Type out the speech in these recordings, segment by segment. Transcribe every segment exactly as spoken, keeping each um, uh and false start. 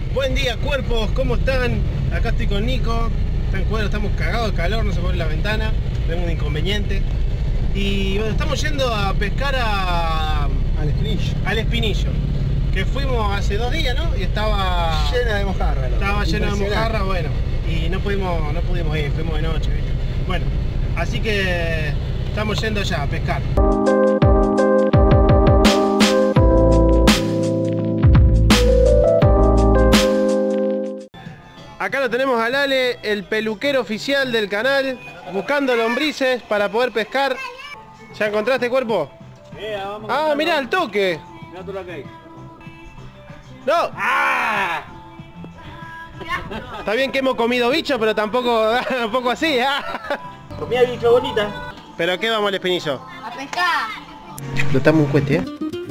Buen día, cuerpos, ¿cómo están? Acá estoy con Nico. Está en cuadro, estamos cagados de calor, no se puede abrir la ventana. Tenemos un inconveniente. Y bueno, estamos yendo a pescar a... Al Espinillo. Al Espinillo. Que fuimos hace dos días, ¿no? Y estaba... Llena de mojarra. Estaba llena de mojarra, bueno. Y no pudimos, no pudimos ir, fuimos de noche, ¿viste? Bueno, así que estamos yendo ya a pescar. Acá lo tenemos al Ale, el peluquero oficial del canal, buscando lombrices para poder pescar. ¿Ya encontraste, cuerpo? Sí, vamos ah, mirá, al toque. Mirá tú lo que hay. ¡No! ¡Ah! Está bien que hemos comido bicho, pero tampoco, tampoco así, ¿eh? Comía bicho bonita. ¿Pero qué vamos al Espinillo? A pescar. Explotamos un cohete, ¿eh?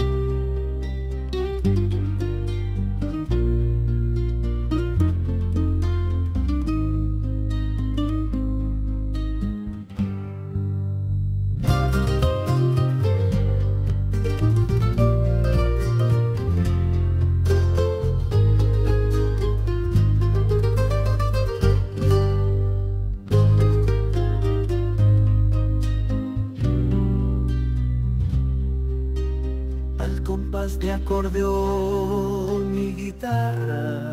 De acordeón y guitarra.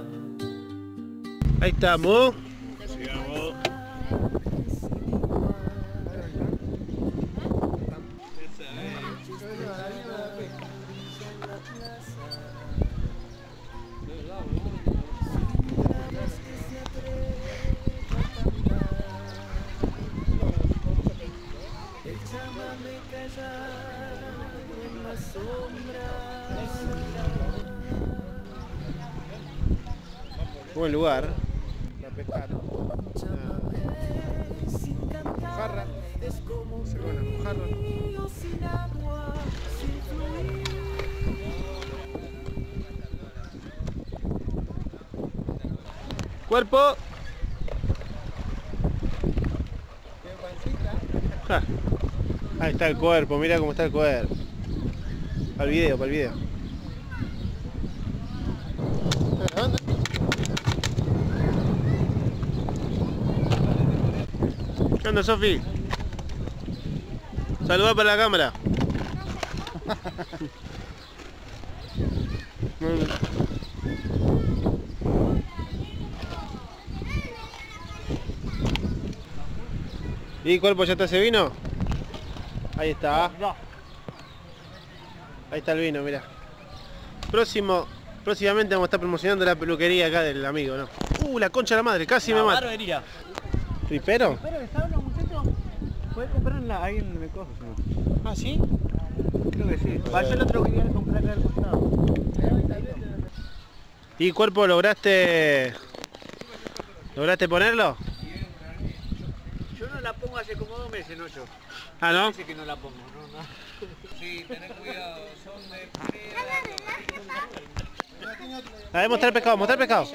Ahí estamos. Sigamos. Buen lugar para pescar. Una mojarra. Se ve una mojarra. Cuerpo. Ja. Ahí está el cuerpo, mira cómo está el cuerpo. Para el video, para el video. ¿Qué onda, Sofi? Saludá para la cámara. ¿Y cuerpo ya está ese vino? Ahí está. Ahí está el vino, mira. Próximo, próximamente vamos a estar promocionando la peluquería acá del amigo, ¿no? Uh, la concha de la madre, casi me mata. Barbería. ¿Tripero? Pero que estaban los muchachos. Puedes comprarla ahí en el coso, ¿no? ¿Ah, sí? Creo que sí. Para yo el otro que quería comprar acá al costado. ¿Y cuerpo lograste... lograste ponerlo? Yo no la pongo hace como dos meses, no yo. Ah, ¿no? Dice que no la pongo, no, no. Sí, tenés cuidado, son de... A ver, mostrar el pescado, mostrar el pescado.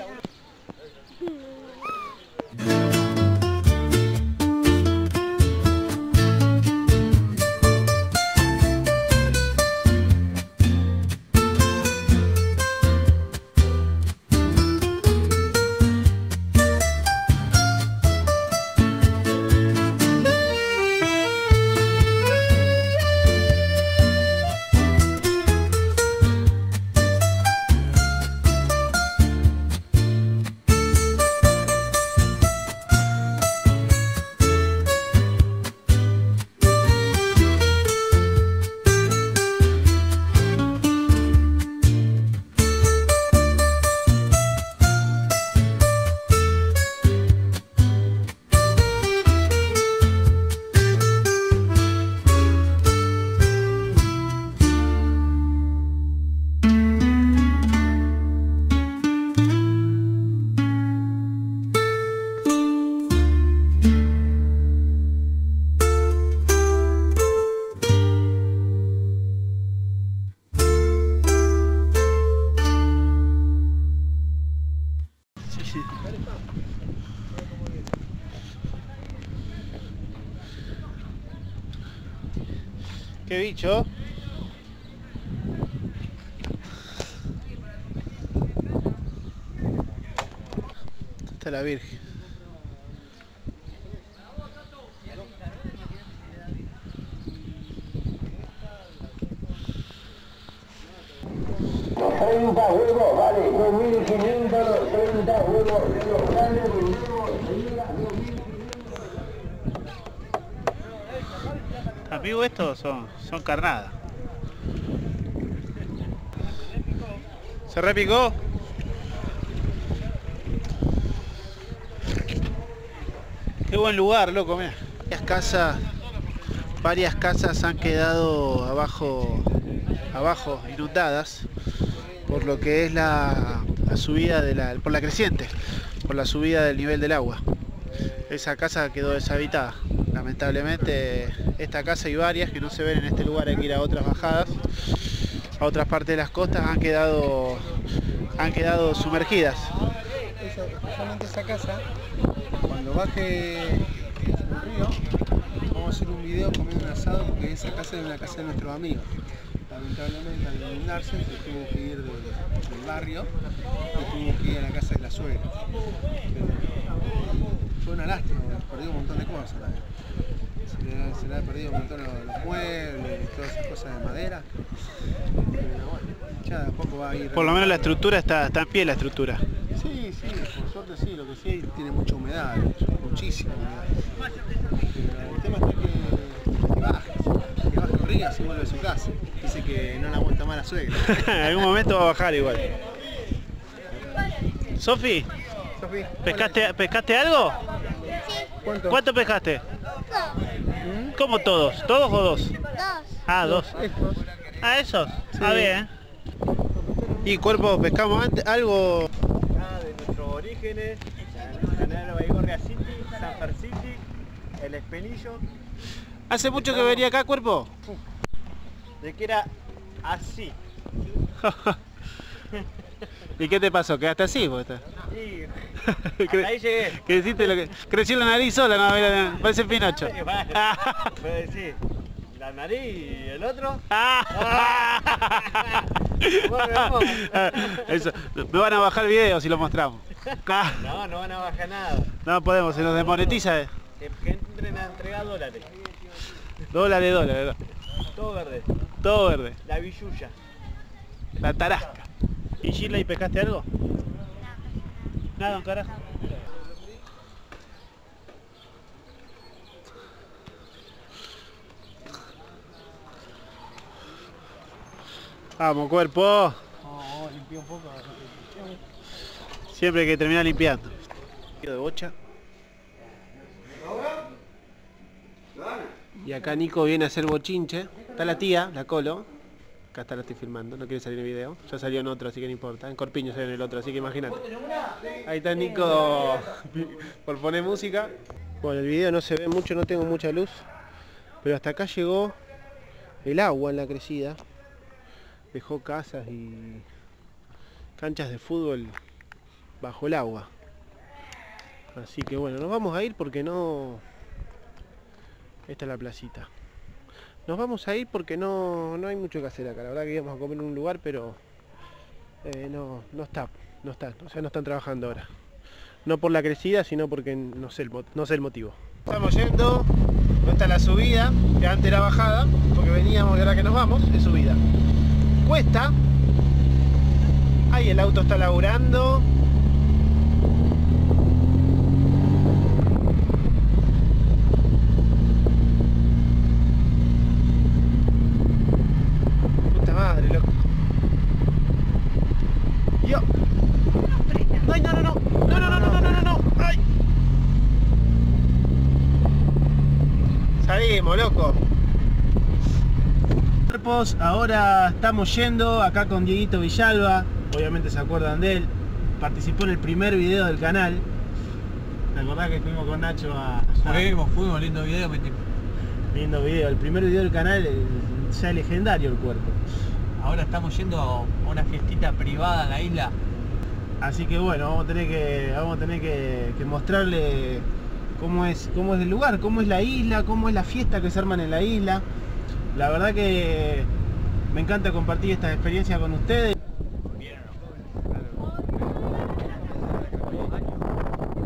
Qué bicho. está la Virgen. treinta huevos, vale, dos mil quinientos los treinta huevos de los grandes huevos. Amigos, estos son, son carnadas. ¿Se repicó? Qué buen lugar, loco, mira. Varias casas, varias casas han quedado abajo, abajo inundadas por lo que es la, la subida de la, por la creciente, por la subida del nivel del agua. Esa casa quedó deshabitada. Lamentablemente esta casa y varias que no se ven en este lugar, hay que ir a otras bajadas, a otras partes de las costas, han quedado, han quedado sumergidas. Esa, especialmente esa casa, cuando baje el río, vamos a hacer un video comiendo un asado porque esa casa es una casa de nuestros amigos. Lamentablemente al inundarse se tuvo que ir del, del barrio y tuvo que ir a la casa de la suegra. Pero fue una lástima, perdió un montón de cosas también. Se le, se le ha perdido un montón los, los muebles y todas esas cosas de madera. Pero bueno, ya de a poco va a ir. Por lo menos la estructura está, está en pie la estructura. Sí, sí, por suerte sí, lo que sí tiene mucha humedad, muchísima humedad. Pero el tema está que, que baja, que baja el río y vuelve a su casa. Dice que no la aguanta más la suegra. En algún momento va a bajar igual. Sofi, Sofi, ¿pescaste, ¿pescaste algo? ¿cuánto? ¿Cuánto pescaste? ¿Mm? ¿Cómo todos? ¿Todos o dos? Dos. Ah, dos. Estos. Ah, esos. Sí. Ah, bien. ¿Y cuerpo, pescamos antes algo? Ah, de nuestros orígenes, Canal Baigorria City, Sanfer City, el Espelillo, ¿Hace mucho que venía acá, cuerpo? de que era así. ¿Y qué te pasó? ¿Quedaste así? Vos estás? Y ¿Cre- hasta ahí llegué. Creciste lo que... Creció la nariz sola, no, mira, parece Pinocho. Y bueno, puedo decir, la nariz y el otro. Bueno, vamos. Eso, me van a bajar el video si lo mostramos. No, no van a bajar nada. No podemos, se nos desmonetiza. eh. Que, que entren a entregar dólares. Dólares, dólares. Todo verde. Todo verde. La billulla. La tarasca. ¿Y Sheila, y pescaste algo? Nada, un carajo. Vamos, cuerpo. Oh, limpié un poco. Siempre hay que terminar limpiando. De bocha. Y acá Nico viene a hacer bochinche. Está la tía, la Colo. Acá está, la estoy filmando, no quiere salir en el video. Ya salió en otro, así que no importa. En Corpiño salió en el otro, así que imagínate. Ahí está Nico por poner música. Bueno, el video no se ve mucho, no tengo mucha luz. Pero hasta acá llegó el agua en la crecida. Dejó casas y canchas de fútbol bajo el agua. Así que bueno, nos vamos a ir porque no... Esta es la placita. Nos vamos a ir porque no, no hay mucho que hacer acá. La verdad que íbamos a comer en un lugar, pero eh, no, no está, no está, o sea, no están trabajando ahora. No por la crecida, sino porque no sé el, no sé el motivo. Estamos yendo, no está la subida, que antes era bajada, porque veníamos y ahora que nos vamos, es subida. Cuesta. Ahí el auto está laburando. Puta madre, loco. Yo. Ay, no, no, no. No, no, no, no, no, no, no. Ay. Salimos, loco. Ahora estamos yendo acá con Dieguito Villalba, obviamente se acuerdan de él, participó en el primer video del canal. ¿Te acordás que fuimos con Nacho a... Fuimos, fuimos, lindo video, lindo video, el primer video del canal, el, ya legendario el cuerpo. Ahora estamos yendo a una fiestita privada en la isla. Así que bueno, vamos a tener que, vamos a tener que, que mostrarle cómo es, cómo es el lugar, cómo es la isla, cómo es la fiesta que se arman en la isla. La verdad que me encanta compartir esta experiencia con ustedes.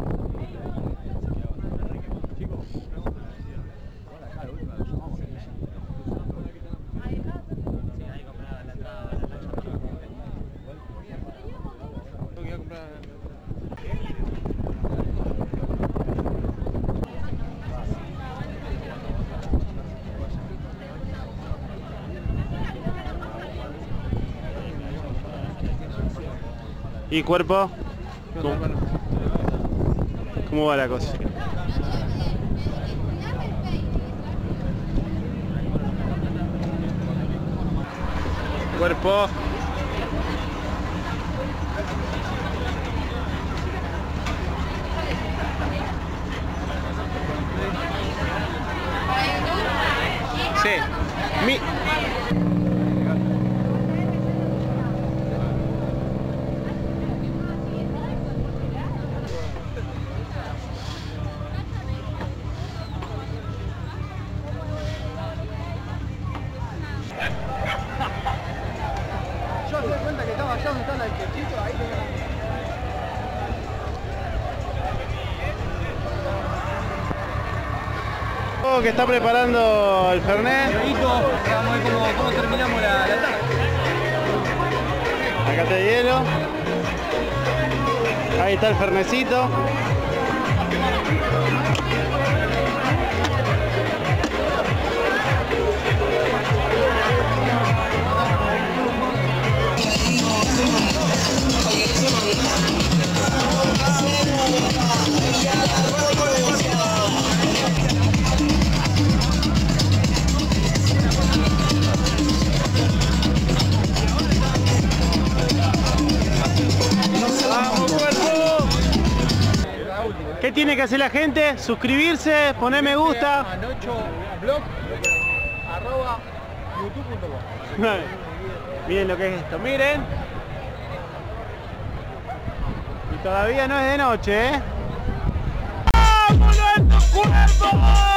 comprar. ¿Y cuerpo? ¿Qué onda, hermano? ¿Cómo va la cosa? Cuerpo. Sí. Mi... Yo me doy cuenta que estaba allá donde está el quechito, ahí Oh, que está preparando el Fernet. Vamos a ver cómo, cómo terminamos la, la tarde. Acá está el hielo. Ahí está el Fernecito. ¡Vamos, cuerpo! ¿Qué tiene que hacer la gente? Suscribirse, poner me gusta. Anocho blog arroba youtube punto com. Miren lo que es esto, miren. Y todavía no es de noche, ¿eh? ¡Vámonos, cuerpo!